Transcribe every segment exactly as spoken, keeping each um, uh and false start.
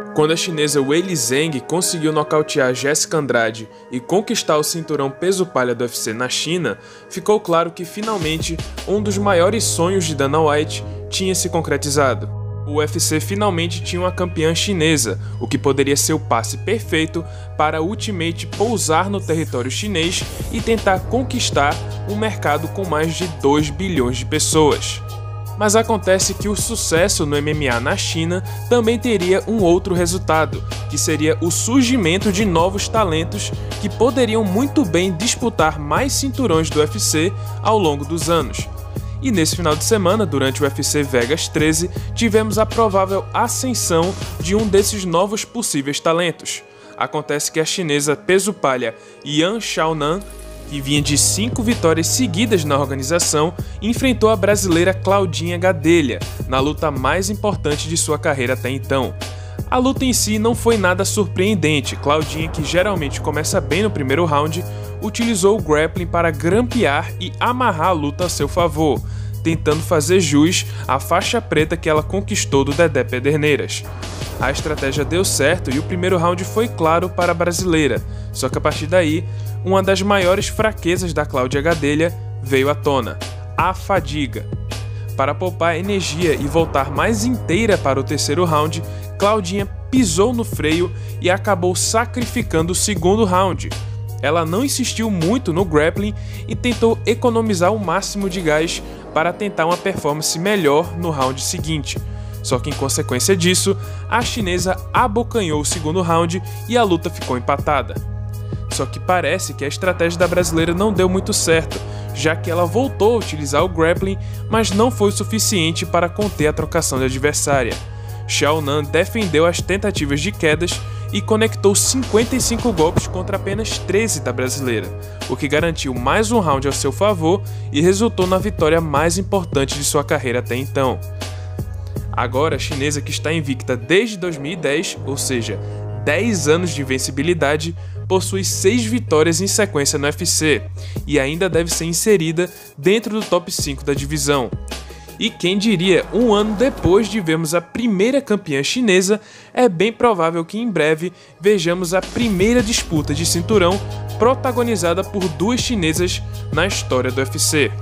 Quando a chinesa Weili Zhang conseguiu nocautear Jessica Andrade e conquistar o cinturão peso palha do U F C na China, ficou claro que finalmente um dos maiores sonhos de Dana White tinha se concretizado. O U F C finalmente tinha uma campeã chinesa, o que poderia ser o passe perfeito para a Ultimate pousar no território chinês e tentar conquistar um mercado com mais de dois bilhões de pessoas. Mas acontece que o sucesso no M M A na China também teria um outro resultado, que seria o surgimento de novos talentos que poderiam muito bem disputar mais cinturões do U F C ao longo dos anos. E nesse final de semana, durante o U F C Vegas treze, tivemos a provável ascensão de um desses novos possíveis talentos. Acontece que a chinesa peso palha Yan Xiaonan, que vinha de cinco vitórias seguidas na organização, enfrentou a brasileira Claudinha Gadelha, na luta mais importante de sua carreira até então. A luta em si não foi nada surpreendente. Claudinha, que geralmente começa bem no primeiro round, utilizou o grappling para grampear e amarrar a luta a seu favor, tentando fazer jus à faixa preta que ela conquistou do Dedé Pederneiras. A estratégia deu certo e o primeiro round foi claro para a brasileira, só que a partir daí, uma das maiores fraquezas da Cláudia Gadelha veio à tona: a fadiga. Para poupar energia e voltar mais inteira para o terceiro round, Claudinha pisou no freio e acabou sacrificando o segundo round. Ela não insistiu muito no grappling e tentou economizar o máximo de gás para tentar uma performance melhor no round seguinte. Só que em consequência disso, a chinesa abocanhou o segundo round e a luta ficou empatada. Só que parece que a estratégia da brasileira não deu muito certo, já que ela voltou a utilizar o grappling, mas não foi o suficiente para conter a trocação de adversária. Xiaonan defendeu as tentativas de quedas e conectou cinquenta e cinco golpes contra apenas treze da brasileira, o que garantiu mais um round ao seu favor e resultou na vitória mais importante de sua carreira até então. Agora, a chinesa, que está invicta desde dois mil e dez, ou seja, dez anos de invencibilidade, possui seis vitórias em sequência no U F C e ainda deve ser inserida dentro do top cinco da divisão. E quem diria, um ano depois de vermos a primeira campeã chinesa, é bem provável que em breve vejamos a primeira disputa de cinturão protagonizada por duas chinesas na história do U F C.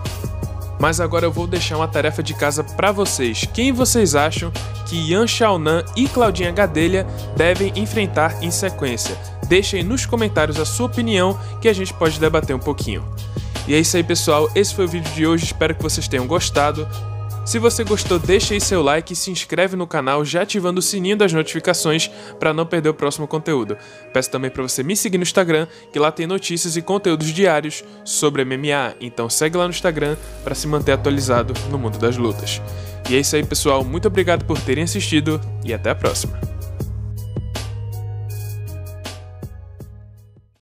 Mas agora eu vou deixar uma tarefa de casa para vocês. Quem vocês acham que Yan Xiaonan e Claudinha Gadelha devem enfrentar em sequência? Deixem nos comentários a sua opinião, que a gente pode debater um pouquinho. E é isso aí, pessoal, esse foi o vídeo de hoje, espero que vocês tenham gostado. Se você gostou, deixa aí seu like e se inscreve no canal já ativando o sininho das notificações para não perder o próximo conteúdo. Peço também para você me seguir no Instagram, que lá tem notícias e conteúdos diários sobre M M A, então segue lá no Instagram para se manter atualizado no mundo das lutas. E é isso aí, pessoal, muito obrigado por terem assistido e até a próxima.